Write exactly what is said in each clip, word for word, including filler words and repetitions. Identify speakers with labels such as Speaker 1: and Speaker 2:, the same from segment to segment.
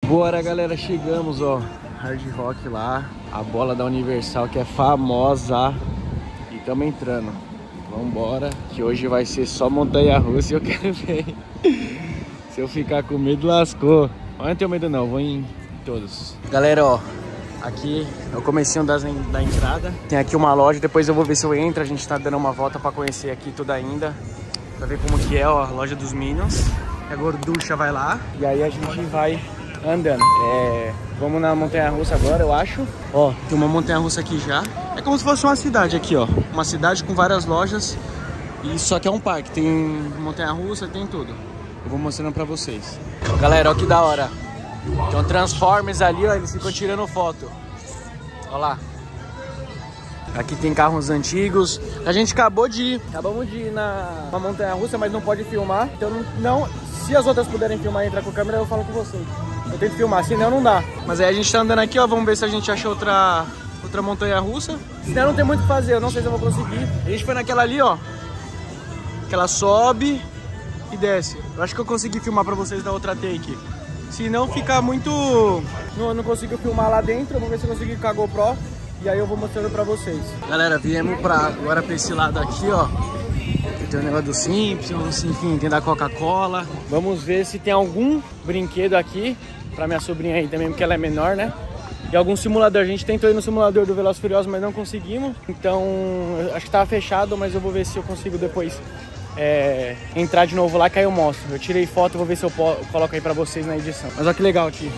Speaker 1: Bora, galera, chegamos, ó. Hard Rock lá, a bola da Universal que é famosa. E tamo entrando. Vambora, que hoje vai ser só montanha-russa e eu quero ver. Se eu ficar com medo, lascou. Mas não tenho medo não, vou em todos. Galera, ó, aqui é o comecinho das, da entrada. Tem aqui uma loja, depois eu vou ver se eu entro. A gente tá dando uma volta pra conhecer aqui tudo ainda. Pra ver como que é, ó, a loja dos Minions. A gorducha vai lá. E aí a gente vai andando. É, vamos na montanha-russa agora, eu acho. Ó, tem uma montanha-russa aqui já. É como se fosse uma cidade aqui, ó. Uma cidade com várias lojas. E só que é um parque. Tem montanha-russa, tem tudo. Eu vou mostrando pra vocês. Galera, ó que da hora. Tem um Transformers ali, ó. Eles ficam tirando foto. Ó lá. Aqui tem carros antigos. A gente acabou de ir. Acabamos de ir na, na montanha-russa, mas não pode filmar. Então não, não... Se as outras puderem filmar e entrar com a câmera, eu falo com vocês. Eu tento filmar, senão não dá. Mas aí a gente tá andando aqui, ó. Vamos ver se a gente acha outra, outra montanha-russa. Senão não tem muito o que fazer. Eu não sei se eu vou conseguir. A gente foi naquela ali, ó. Que ela sobe e desce. Eu acho que eu consegui filmar pra vocês da outra take. Se não ficar muito... Não, não consigo filmar lá dentro. Vamos ver se eu consigo ir com a GoPro. E aí eu vou mostrando pra vocês. Galera, viemos pra, agora pra esse lado aqui, ó. Tem o negócio do Simpsons, enfim, tem da Coca-Cola. Vamos ver se tem algum brinquedo aqui pra minha sobrinha aí também, porque ela é menor, né? E algum simulador. A gente tentou ir no simulador do Velozes e Furiosos, mas não conseguimos. Então, acho que tava fechado, mas eu vou ver se eu consigo depois é, entrar de novo lá, que aí eu mostro. Eu tirei foto, vou ver se eu coloco aí pra vocês na edição. Mas olha que legal aqui.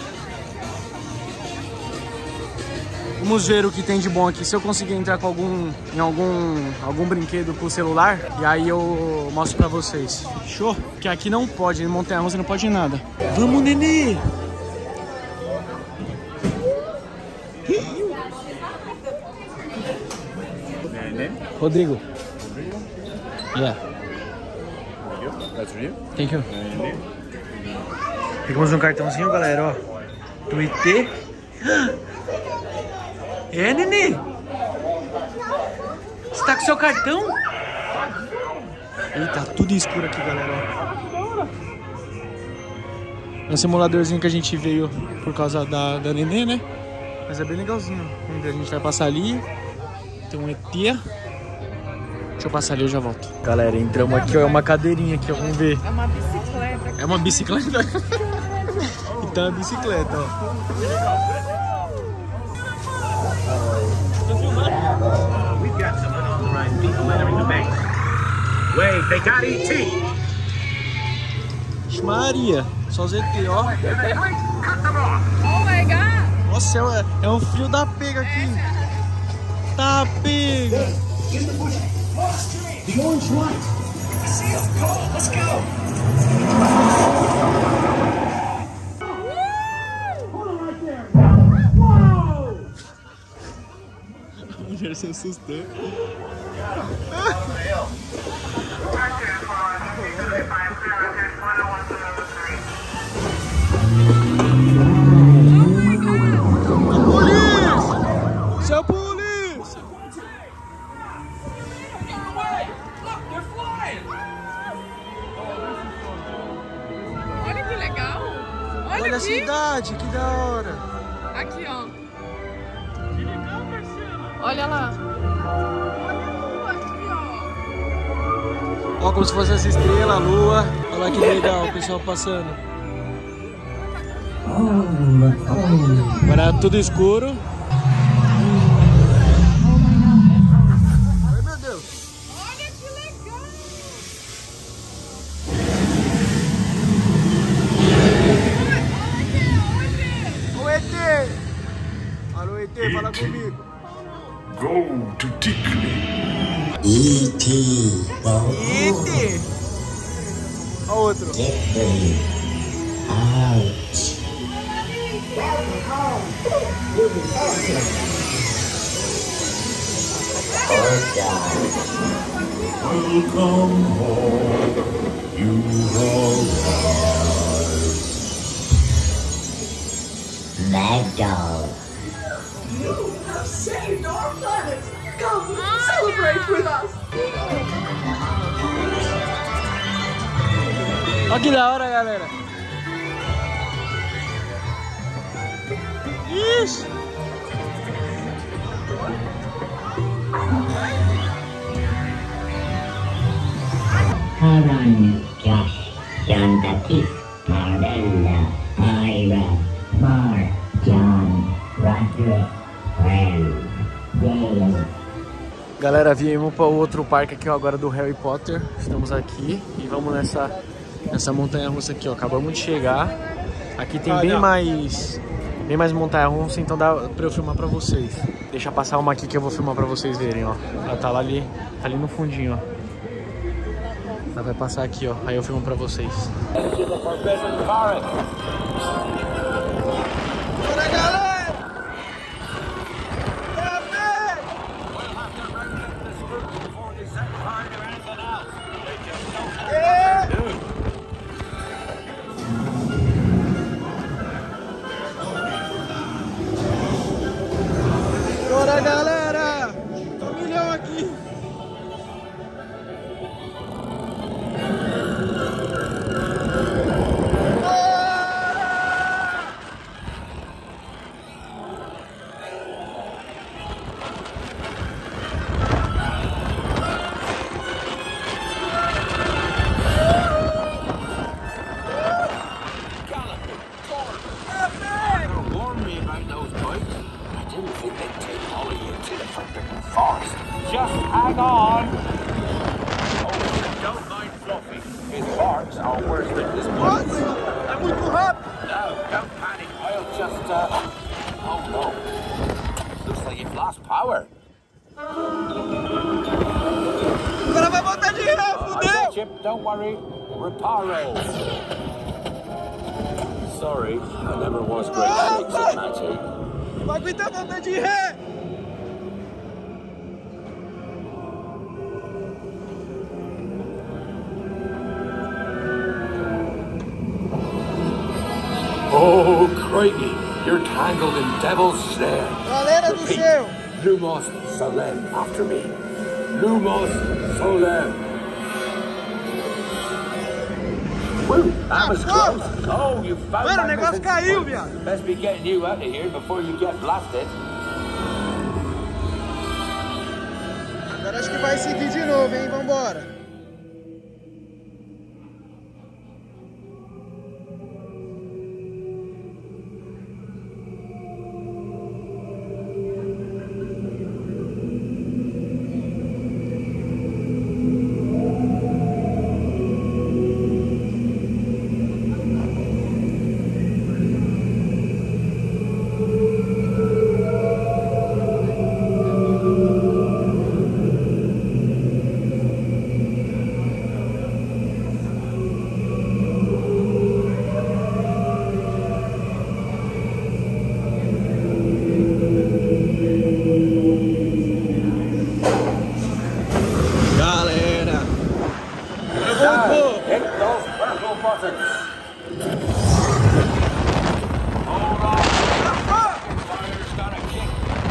Speaker 1: Vamos ver o que tem de bom aqui. Se eu conseguir entrar com algum, em algum, algum brinquedo com o celular, e aí eu mostro pra vocês. Fechou? Porque aqui não pode, em montanha-russa não pode nada. Vamos, nenê! Rodrigo. Yeah.
Speaker 2: That's for you.
Speaker 1: Thank you. Pegamos um cartãozinho, galera, ó. Do I T. É, nenê? Você tá com seu cartão? Eita, tudo escuro aqui, galera. É um simuladorzinho que a gente veio por causa da, da nenê, né? Mas é bem legalzinho. Vamos ver, a gente vai passar ali. Tem um E T. Deixa eu passar ali, eu já volto. Galera, entramos aqui, ó. É uma cadeirinha aqui, ó. Vamos ver.
Speaker 3: É uma bicicleta.
Speaker 1: É uma bicicleta? Então é bicicleta, ó.
Speaker 4: We've got some unauthorized people entering the bank. Wait, they got E T.
Speaker 1: Maria, só Z T, ó.
Speaker 3: Oh my god!
Speaker 1: Nossa, é, é um frio da pega aqui. Tá pega.
Speaker 4: The orange light. I see us. Come on, let's go. Hold on right there. Whoa!
Speaker 1: A mulher se assustou. Seu polícia!
Speaker 3: Olha que legal! Olha,
Speaker 1: Olha a
Speaker 3: aqui.
Speaker 1: cidade, que da hora!
Speaker 3: Aqui, ó. Que legal, Marcela! Olha lá! Olha aqui, ó!
Speaker 1: Ó, como se fosse essa estrela, a lua. Olha lá que legal, o pessoal passando. Agora é tudo escuro. Ai, meu Deus!
Speaker 3: Olha que legal!
Speaker 1: O E T! Alô, E T, fala comigo.
Speaker 2: Go to Tickley.
Speaker 5: E T
Speaker 1: E T! Ó outro.
Speaker 5: Out.
Speaker 2: Welcome home. You've arrived.
Speaker 5: Mad Dog.
Speaker 6: You have saved our planet! Come, celebrate with us!
Speaker 1: Olha que da hora, galera. Vamos?
Speaker 5: Haran, Josh, John Baptiste, Marella, Ira, Mark, John, Roderick, Ren, Dale.
Speaker 1: Galera, viemos para o outro parque aqui ó, agora do Harry Potter. Estamos aqui e vamos nessa, nessa montanha-russa aqui, ó. Acabamos de chegar. Aqui tem bem mais, bem mais montanha-russa, então dá para eu filmar para vocês. Deixa passar uma aqui que eu vou filmar para vocês verem, ó. Ela tá lá ali, tá ali no fundinho, ó. Ela vai passar aqui, ó. Aí eu filmo para vocês. Bora, galera! Bora, galera! Um milhão aqui!
Speaker 4: Just hang on. Oh, don't mind Fluffy. His barks are worse than his bites.
Speaker 1: É muito rápido!
Speaker 4: No, don't panic. I'll just, uh... Oh, no. Looks like you've lost power.
Speaker 1: O cara vai voltar de ré, fudeu!
Speaker 4: Chip, don't worry. Reparo. Sorry, I never was great at fixing magic.
Speaker 1: Não aguenta voltar de ré!
Speaker 2: Oh, Craigie, you're tangled in Devil's Snare.
Speaker 1: Galera do céu!
Speaker 2: Lumos Solem after me. Lumos Solem.
Speaker 4: Woo, that was close. Oh, you found
Speaker 1: Mano, o
Speaker 4: my
Speaker 1: negócio
Speaker 4: missing
Speaker 1: caiu,
Speaker 4: spring.
Speaker 1: viado.
Speaker 4: Best be getting you out of here before you get blasted.
Speaker 1: Agora acho que vai seguir de novo, hein? Vambora!
Speaker 4: Hit those purple buttons. Hold on. Fire's gonna kick.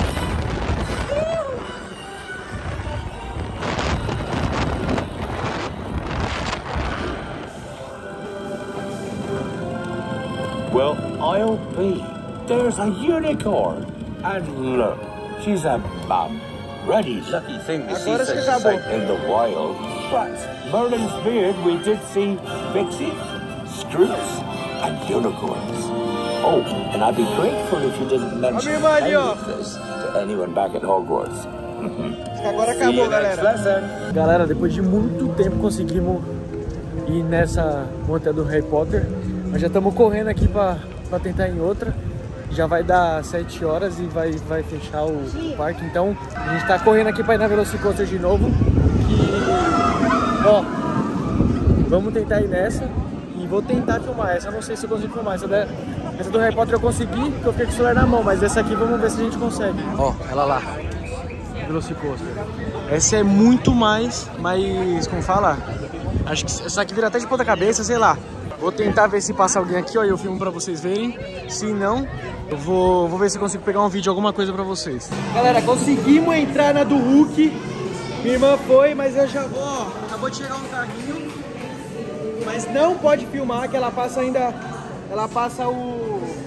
Speaker 4: Well, I'll be. There's a unicorn. And look, she's a mum. Ready, lucky thing to see such a sight in the wild. But Merlin's beard, we did see pixies, scroots, and unicorns. Oh, and I'd be grateful if you didn't mention any of this to anyone back at Hogwarts.
Speaker 1: Agora acabou, galera. Galera, depois de muito tempo conseguimos ir nessa montanha do Harry Potter. Nós já estamos correndo aqui para tentar ir em outra. Já vai dar sete horas e vai, vai fechar o, o parque. Então a gente tá correndo aqui para ir na Velocicoaster de novo. Que, ó, vamos tentar ir nessa. E vou tentar filmar essa. Eu não sei se eu consigo filmar. Essa, da, essa do Harry Potter eu consegui, porque eu fiquei com o celular na mão. Mas essa aqui vamos ver se a gente consegue. Ó, ela lá. Velocicoaster. Essa é muito mais, mais, como fala? Acho que essa aqui vira até de ponta cabeça, sei lá. Vou tentar ver se passa alguém aqui, ó, e eu filmo pra vocês verem. Se não, eu vou, vou ver se eu consigo pegar um vídeo, alguma coisa pra vocês. Galera, conseguimos entrar na do Hulk. Minha irmã foi, mas eu já vou, ó, acabou de chegar um carrinho. Mas não pode filmar, que ela passa ainda, ela passa o...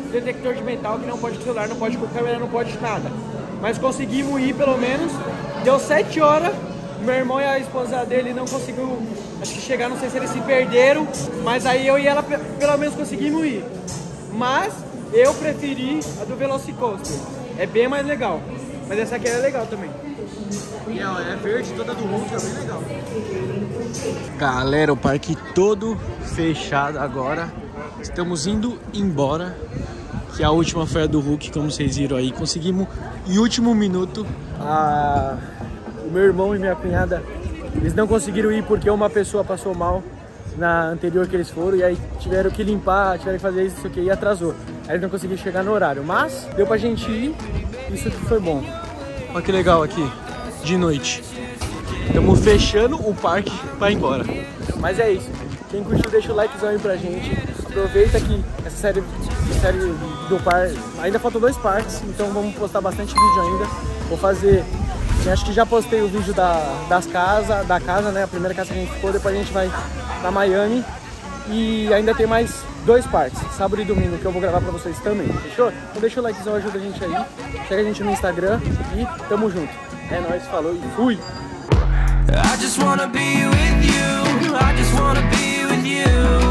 Speaker 1: detector de metal que não pode com celular, não pode com câmera, não pode nada. Mas conseguimos ir pelo menos. Deu sete horas. Meu irmão e a esposa dele não conseguiu, acho que chegar, não sei se eles se perderam. Mas aí eu e ela pelo menos conseguimos ir. Mas eu preferi a do Velocicoaster. É bem mais legal. Mas essa aqui é legal também. E ela é verde, toda do Hulk, é bem legal. Galera, o parque todo fechado agora. Estamos indo embora. Que a última foi a do Hulk, como vocês viram aí. Conseguimos em último minuto. A... O meu irmão e minha cunhada, eles não conseguiram ir porque uma pessoa passou mal na anterior que eles foram. E aí tiveram que limpar, tiveram que fazer isso, isso aqui, e atrasou. Aí eles não conseguiram chegar no horário. Mas deu pra gente ir, isso aqui foi bom. Olha que legal aqui, de noite. Estamos fechando o parque para ir embora. Mas é isso. Quem curtiu, deixa o likezão aí pra gente. Aproveita que essa série, essa série do parque, ainda faltam dois parques, então vamos postar bastante vídeo ainda. Vou fazer, eu acho que já postei o vídeo da, das casas, da casa, né? A primeira casa que a gente ficou, depois a gente vai pra Miami. E ainda tem mais dois parques, sábado e domingo, que eu vou gravar pra vocês também, fechou? Então deixa o likezão, ajuda a gente aí. Segue a gente no Instagram e tamo junto. É nóis, falou e fui!
Speaker 7: I just wanna be with you, I just wanna be with you.